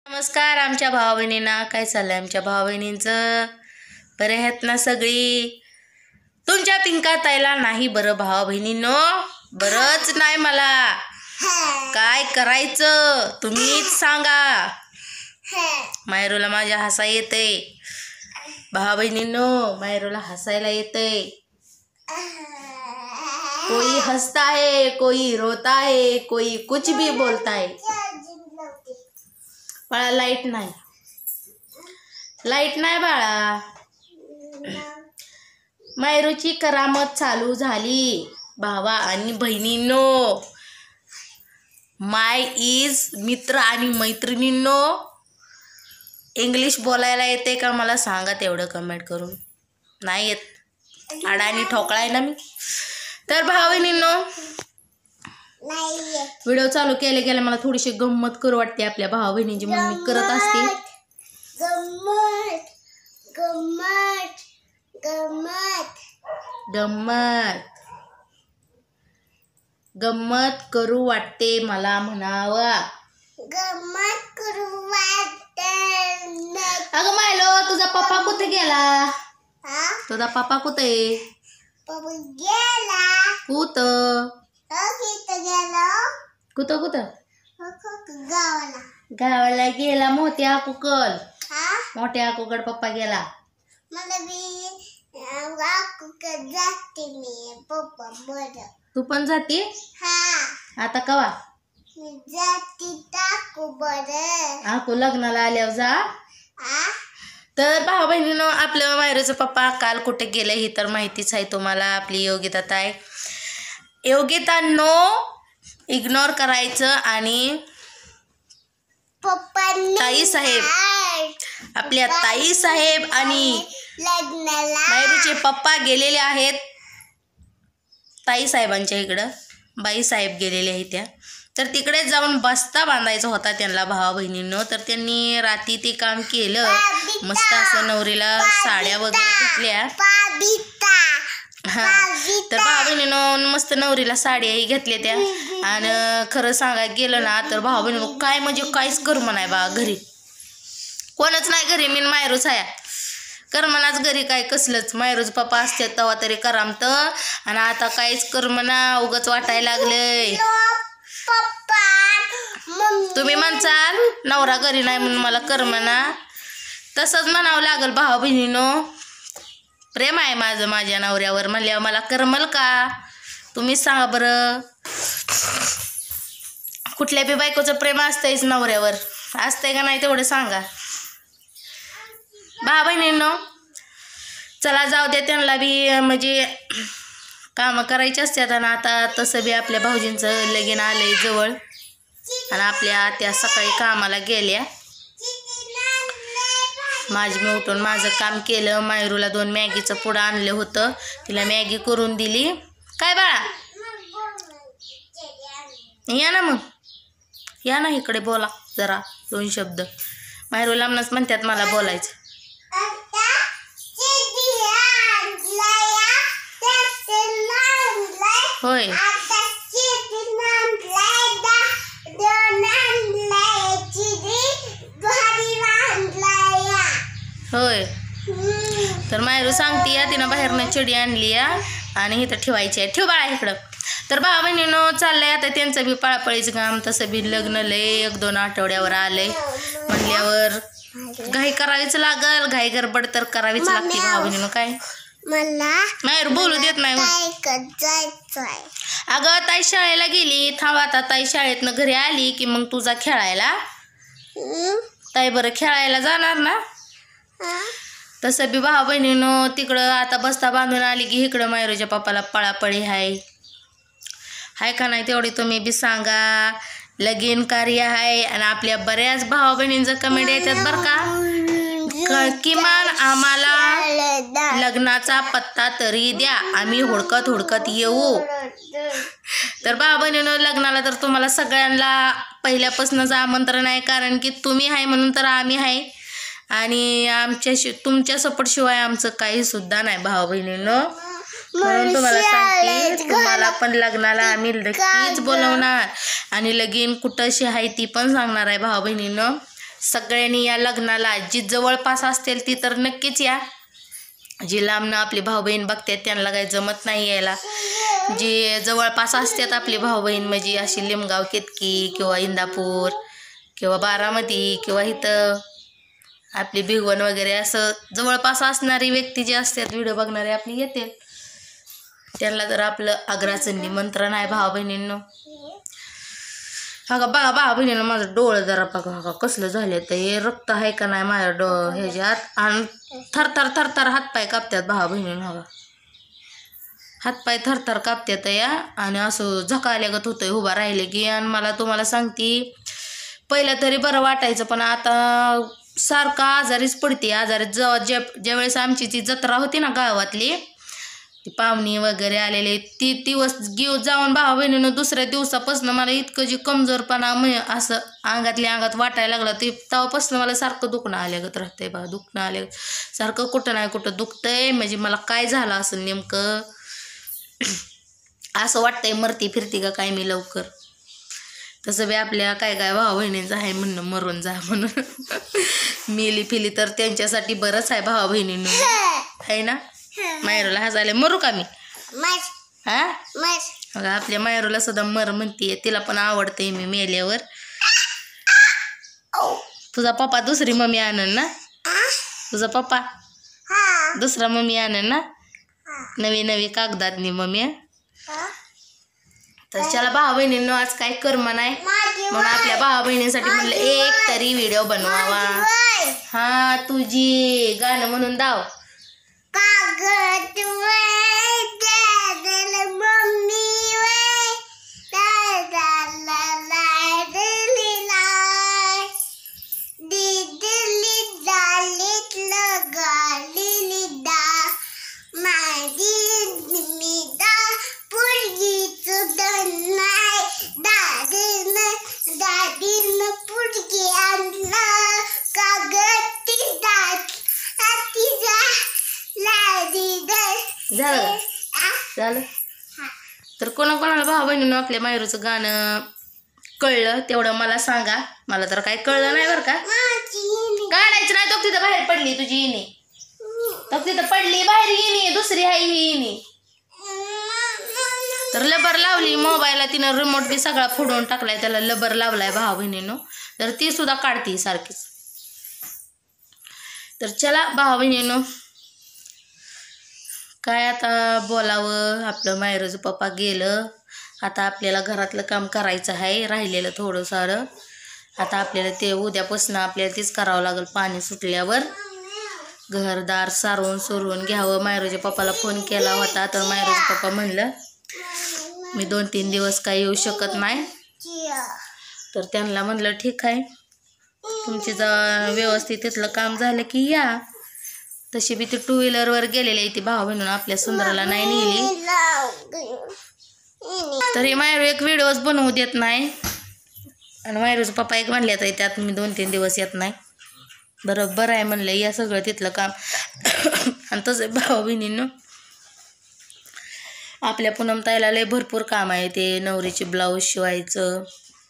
नमस्कार आमच्या भावा बहिणींना. काय चाललंय आमच्या भावा बहिणींचं? बरे आहेत ना सगळी? तुमच्या पिंका ताईला नाही बरं भावा बहिणींनो, बरंच नाही. मला काय करायचं तुम्हीच सांगा. मायरूला माझ्या हसा येते भावा बहिणींनो, मायरूला हसायला येते. कोई हंसता है, कोई रोता है, कोई कुछ भी बोलता है. बाळा लाईट नाही, लाईट नाही बाळा. मायरूची करामत चालू झाली भावा आणि बहिणींनो. माय इज मित्र आणि मैत्रिणींनो. इंग्लिश बोलायला येते का मला सांगा तेवढं कमेंट करून. नाही येत, अडाणी ठोकळा आहे ना मी. तर भावा बहिणींनो, व्हिडिओ चालू केले गेले मला थोडीशी गंमत करू वाटते आपल्या भावा बहिणींची, म्हणून मी करत असते. गंमत करू वाटते मला म्हणावा. अगं मायलो, तुझा पप्पा कुठे गेला? तुझा पप्पा कुठे? कुठं गावाला गेला. मोठ्या कुकल, मोठ्या कुकड पप्पा गेला. तू पण जाते आता? कवा आकू लग्नाला आल्यावर जा. तर भावा बहिणीनं, आपल्या मायरूचा पप्पा काल कुठे गेले ही तर माहितीच आहे तुम्हाला. आपली योगिता ताई, योगितांनो इग्नोर करायचं. आणि ताई साहेब, आपल्या ताई साहेब आणि मायरूचे पप्पा गेलेले आहेत ताई साहेबांच्या इकडं. बाई साहेब गेलेले आहेत त्या. तर तिकडे जाऊन बस्ता बांधायचा होता त्यांना भावा बहिणींनो. तर त्यांनी रात्री ते काम केलं. मस्त असं नवरीला साड्या वगैरे घातल्या. तर भावा बहिणीनं मस्त नवरीला साड्याही घेतल्या त्या. आणि खरं सांगायला गेलं ना तर भावा बहिणीनं काय म्हणजे काहीच करमं नाही बा घरी. कोणच नाही घरी, मी मायरूच आहे. करमनाच घरी काय कसलंच. मायरूच पप्पा असते तेव्हा तरी करामत, आणि आता काहीच करमना. उगाच वाटायला लागलंय. तुम्ही म्हणसाल नवरा घरी नाही म्हणून मला करमना. तसंच म्हणावं लागल भावा बहिणीनो. प्रेम आहे माझं माझ्या नवऱ्यावर म्हणल्यावर मला करमल का? तुम्हीच सांगा बरं. कुठल्या बी बायकोचं प्रेम असतंयच नवऱ्यावर, असतंय का नाही तेवढं सांगा भावा बहिणींनो. चला जाऊ द्या, त्यांना बी म्हणजे कामं करायची असतात. आणि आता तसं बी आपल्या भाऊजींचं लगीन आलंय जवळ, आणि आपल्या त्या सकाळी कामाला गेल्या. मी उठून माझं काम केलं. मायरूला 2 मॅगीचं पुडं आणलं होतं, तिला मॅगी करून दिली. काय बाळा, या ना मग, या ना इकडे बोला जरा 2 शब्द. मायरूला लांबनच म्हणतात मला बोलायचं. होय होय. तर मायरू सांगते या तिनं बाहेरनं चडी आणली या आणि इथं ठेवायची आहे. ठेव बाळा इकडं. तर भावा बहिणीनं चाललंय आता त्यांचं बी पळापळीचं काम. तसं बी लग्न लय 1-2 आठवड्यावर आलंय म्हणल्यावर घाई करावीच लागल. घाई गडबड तर करावीच लागते भावा बहिणीनं. काय मायरू बोलू देत नाही. अगं ताई शाळेला गेली. थांब आता, ताई शाळेतनं घरी आली की मग तुझा खेळायला. ताई बरं खेळायला जाणार ना. तसं बी भावा बहिणीनं तिकडं आता बस्ता बांधून आली की इकडं मायरूच्या पप्पाला पळापळी हाय का नाही तेवढी तुम्ही बी सांगा. लगीन कार्य आहे आणि आपल्या बऱ्याच भावा बहिणींचं कमेंट येतात बरं का. किमान आम्हाला लग्नाचा पत्ता तरी द्या, आम्ही हुडकत येऊ. तर भावा बहिणीनं लग्नाला तर तुम्हाला सगळ्यांना पहिल्यापासूनच आमंत्रण आहे, कारण की तुम्ही आहे म्हणून तर आम्ही आहे. आणि तुमच्या सपोर्ट शिवाय आमचं काही सुद्धा नाही भावा बहिणीनं. म्हणून तुम्हाला सांगते, तुम्हाला पण लग्नाला आम्ही नक्कीच बोलवणार आणि लगीन कुठंशी आहे ती पण सांगणार आहे भावा बहिणीनं. सगळ्यांनी या लग्नाला. जी जवळपास असतील ती तर नक्कीच या. जी लांबनं आपली भाऊ बहीण बघतात त्यांना काही जमत नाही यायला. जी जवळपास असतात आपली भाऊ बहीण म्हणजे अशी लिमगाव केतकी किंवा इंदापूर किंवा बारामती किंवा इथं आपली भिगवण वगैरे असं जवळपास असणारी व्यक्ती जी असतात व्हिडिओ बघणारे आपली येते. त्यांना तर आपलं आग्राचं निमंत्रण आहे भाऊ बहिणींनो. हा का बघा भाऊ बहिणीनं माझं डोळं जरा बघा हा का कसलं झालं तर हे रक्त आहे का नाही माझ्या ह्याच्यात. आणि थरथर थरथर हातपाय कापतात भाऊ बहिणीनं. हा हातपाय थरथर कापतात या आणि असं झकाल्यागत होतंय उभा राहिले की. आणि मला तुम्हाला सांगते पहिलं तरी बरं वाटायचं पण आता सारखं आजारीच पडते. आजारी ज्यावेळेस आमची ती जत्रा होती ना गावातली ती पाहुणी वगैरे आलेले ती दिवस जाऊन भावा बहिणीनं दुसऱ्या दिवसापासून मला इतकं जी कमजोरपणा असं अंगातल्या अंगात वाटायला लागलं ते तेव्हापासून मला सारखं दुखणं आल्यागत राहतंय बा. दुखणं आल्यागत सारखं कुठं नाही कुठं दुखतंय. म्हणजे मला काय झालं असं नेमकं असं वाटतंय मरती फिरती का काय मी लवकर. तसं बी आपल्या काय काय भावा बहिणींचं आहे म्हणणं मरून जा म्हणून. मेली फिली तर त्यांच्यासाठी बरंच आहे भावा बहिणींना आहे ना. मायरूला हसायला मरू का मी हा बघा आपल्या मायरूला सुद्धा मर म्हणतीये. तिला पण आवडते मी मेल्यावर. तुझा पप्पा दुसरी मम्मी आणन ना. तुझा पप्पा दुसरा मम्मी आणन ना. नवी नवी कागदातनी मम्मी. तर चला भावा बहिणींनो आज काय कर्म नाही म्हणून आपल्या भावा बहिणींसाठी म्हणलं एक तरी व्हिडिओ बनवावा. हा तुझी गाणं म्हणून दाव. झालं झालं. तर कोणाकोणाला भावा बहिणीनं आपल्या मायरूचं गाणं कळलं तेवढं मला सांगा. मला तर काय कळलं नाही बरं का. काढायचं नाही तो तिथं बाहेर पडली तुझी इनी. तर तिथं पडली बाहेर इनी दुसरी आहे ही इनी. तर लबर लावली मोबाईलला तिनं रिमोट बी सगळा फोडून टाकलाय त्याला लबर लावलाय भावा बहिणीनं. तर ती सुद्धा काढते सारखीच. तर चला भावा बहिणीनं काय आता बोलावं. आपलं मायरूचं पप्पा गेलं. आता आपल्याला घरातलं काम करायचं आहे राहिलेलं थोडं सारं. आता आपल्याला ते उद्यापासून आपल्याला तेच करावं लागेल. पाणी सुटल्यावर घरदार सारवून सुरवून घ्यावं. मायरूच्या पप्पाला फोन केला होता तर मायरूचं पप्पा म्हणलं मी 2-3 दिवस काय येऊ शकत नाही. तर त्यांना म्हणलं ठीक आहे तुमची व्यवस्थित तिथलं काम झालं की या. तशी बी ती 2 व्हीलरवर गेलेली आहे ती भावा बहिणून आपल्या सुंदराला नाही नेली. तरी मायरू एक व्हिडिओज बनवू देत नाही. आणि मायरूचं पप्पा एक म्हणले तर त्यात मी 2-3 दिवस येत नाही. बरोबर आहे म्हणलं या सगळं तिथलं काम. आणि तसं भावा बहिणींनो आपल्या पूनम ताईला लय भरपूर काम आहे. ते नवरीचे ब्लाऊज शिवायचं.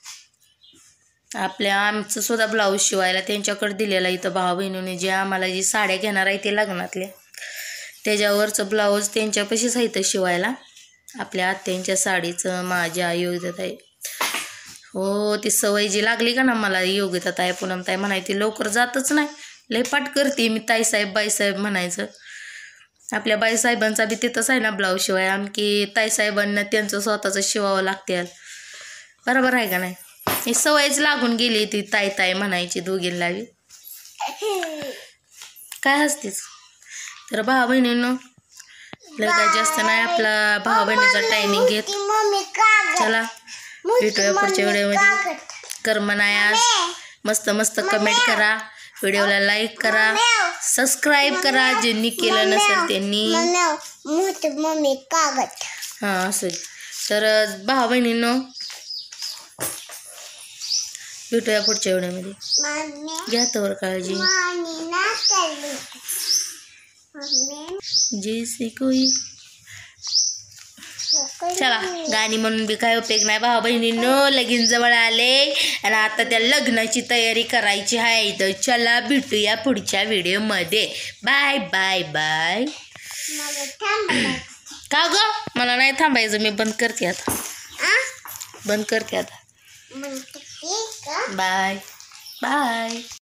आमचं सुद्धा ब्लाऊज शिवायला त्यांच्याकडे दिलेला इथं भावा बहिणीने जे आम्हाला जी साड्या घेणार आहे ते लग्नातल्या त्याच्यावरचं ब्लाऊज त्यांच्यापाशीच आहे इथं शिवायला. आपल्या आत्यांच्या साडीचं माझ्या योग्यता आहे. हो ती सवय जी लागली का ना मला योग्यता आहे पूनम ताई म्हणायची लवकर जातच नाही. लय पाठ करते मी ताईसाहेब बाईसाहेब म्हणायचं. आपल्या बाईसाहेबांचा बी तिथंच आहे ना ब्लाऊज शिवाय. आणखी ताईसाहेबांना त्यांचं स्वतःचं शिवावं लागते. बरोबर आहे का नाही. ही सवयच लागून गेली ती ताई ताई म्हणायची दोघींना बी. काय हसतेच. तर भावा बहिणींनो काय जास्त नाही आपला भावा बहिणीचा टायमिंग घेत. चला भेटूया पुढच्या व्हिडिओमध्ये. कर्म नाही आज. मस्त मस्त कमेंट करा. व्हिडिओला लाईक करा. सबस्क्राईब करा ज्यांनी केलं नसेल त्यांनी. हां असं. तर भावा बहिणींनो भेटूया पुढच्या व्हिडिओमध्ये. घ्या तोवर काळजी. जैसे कोई चला गाणी म्हणून बी काय उपयोग नाही भाऊ बहिणींनो. लगीन जवळ आले आणि आता त्या लग्नाची तयारी करायची आहे. तर चला भेटूया पुढच्या व्हिडिओमध्ये. Bye bye bye. का ग मला नाही थांबायचं. मी बंद करते आता. बंद करते आता. Bye bye.